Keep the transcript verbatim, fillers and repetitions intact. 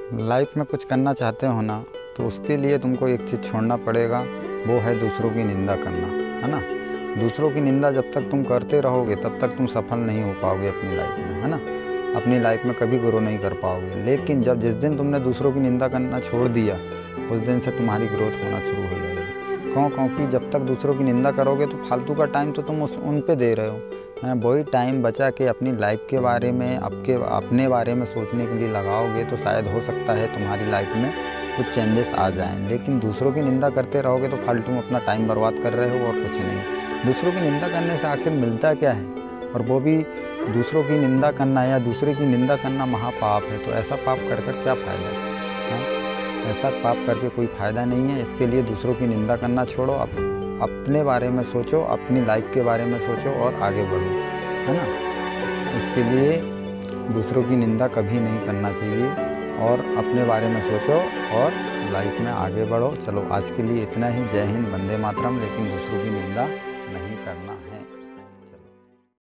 Life में कुछ करना चाहते हो ना, तो उसके लिए तुमको एक चीज़ छोड़ना पड़ेगा, वो है दूसरों की निंदा करना, है ना। दूसरों की निंदा जब तक तुम करते रहोगे तब तक तुम सफल नहीं हो पाओगे अपनी लाइफ में, है ना। अपनी लाइफ में कभी ग्रो नहीं कर पाओगे। लेकिन जब जिस दिन तुमने दूसरों की निंदा करना छोड़ दिया, उस दिन से तुम्हारी ग्रोथ होना शुरू हो जाएगी। क्यों? क्योंकि जब तक दूसरों की निंदा करोगे तो फालतू का टाइम तो तुम उस उन पे दे रहे हो। वही टाइम बचा के अपनी लाइफ के बारे में, आपके अपने बारे में सोचने के लिए लगाओगे तो शायद हो सकता है तुम्हारी लाइफ में कुछ चेंजेस आ जाएं। लेकिन दूसरों की निंदा करते रहोगे तो फालतू अपना टाइम बर्बाद कर रहे हो और कुछ नहीं। दूसरों की निंदा करने से आखिर मिलता क्या है? और वो भी दूसरों की निंदा करना या दूसरे की निंदा करना महापाप है। तो ऐसा पाप कर कर क्या फ़ायदा है? ऐसा पाप करके कोई फ़ायदा नहीं है। इसके लिए दूसरों की निंदा करना छोड़ो, अप, अपने बारे में सोचो, अपनी लाइफ के बारे में सोचो और आगे बढ़ो, है ना। इसके लिए दूसरों की निंदा कभी नहीं करना चाहिए और अपने बारे में सोचो और लाइफ में आगे बढ़ो। चलो आज के लिए इतना ही। जय हिंद, वंदे मातरम। लेकिन दूसरों की निंदा